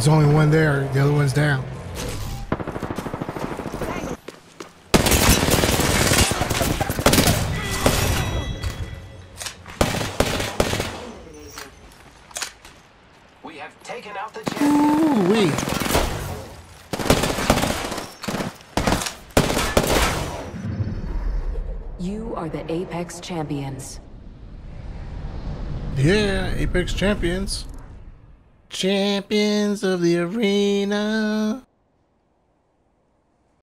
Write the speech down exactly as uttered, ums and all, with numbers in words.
There's only one there. The other one's down. We have taken out the champion. Ooh-wee. You are the Apex Champions. Yeah, Apex Champions. Champions of the arena.